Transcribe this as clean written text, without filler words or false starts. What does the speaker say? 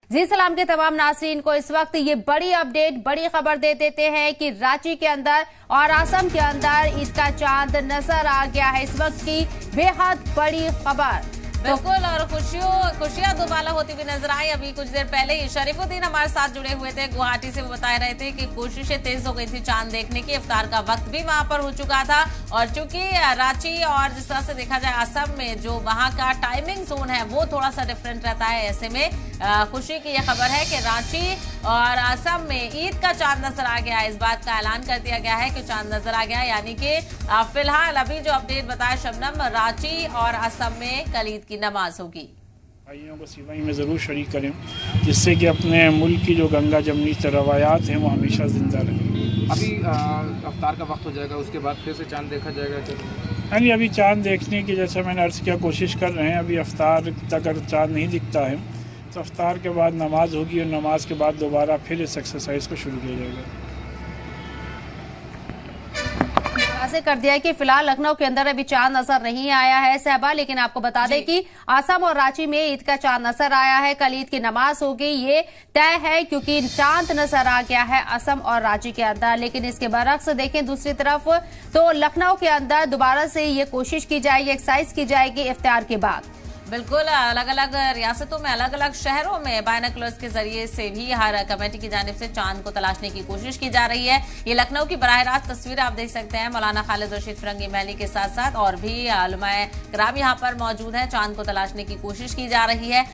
जी सलाम के तमाम नाज़रीन को इस वक्त ये बड़ी अपडेट, बड़ी खबर दे देते हैं कि रांची के अंदर और असम के अंदर ईद का चांद नजर आ गया है। इस वक्त की बेहद बड़ी खबर। बिल्कुल, और खुशियां दुबाला होती हुई नजर आई। अभी कुछ देर पहले ही शरीफुद्दीन हमारे साथ जुड़े हुए थे गुवाहाटी से। वो बता रहे थे कि कोशिशें तेज हो गई थी चांद देखने की, इफ्तार का वक्त भी वहां पर हो चुका था। और चूंकि रांची और जिस तरह से देखा जाए असम में जो वहां का टाइमिंग जोन है वो थोड़ा सा डिफरेंट रहता है, ऐसे में खुशी की यह खबर है कि रांची और असम में ईद का चांद नजर आ गया है। इस बात का ऐलान कर दिया गया है कि चांद नजर आ गया, यानी कि फिलहाल अभी जो अपडेट बताया शबनम, रांची और असम में कल ईद की नमाज होगी। भाइयों को सिवाई में ज़रूर शरीक करें, जिससे कि अपने मुल्क की जो गंगा जमनी रवायात हैं वो हमेशा जिंदा रहें। अभी अफ्तार का वक्त हो जाएगा, उसके बाद फिर से चांद देखा जाएगा क्या? यानी अभी चांद देखने की, जैसा मैंने अर्ज़ किया, कोशिश कर रहे हैं। अभी अफ्तार तक अगर चांद नहीं दिखता है तो अफ्तार के बाद नमाज होगी और नमाज के बाद दोबारा फिर इस एक्सरसाइज को शुरू किया जाएगा। ऐसे कर दिया है कि फिलहाल लखनऊ के अंदर अभी चांद नजर नहीं आया है सहबा, लेकिन आपको बता दें कि असम और रांची में ईद का चांद नजर आया है। कल ईद की नमाज होगी, ये तय है, क्योंकि चांद नजर आ गया है असम और रांची के अंदर। लेकिन इसके बरक्स देखें दूसरी तरफ तो लखनऊ के अंदर दोबारा से ये कोशिश की जाएगी, एक्सरसाइज की जाएगी इफ्तार के बाद। बिल्कुल, अलग अलग रियासतों में, अलग अलग शहरों में बायनोकुलर्स के जरिए से भी हर कमेटी की जानिब से चांद को तलाशने की कोशिश की जा रही है। ये लखनऊ की बराह रास्त तस्वीर आप देख सकते हैं। मौलाना खालिद रशीद फिरंगी महली के साथ साथ और भी उलमाए किराम यहाँ पर मौजूद हैं। चांद को तलाशने की कोशिश की जा रही है।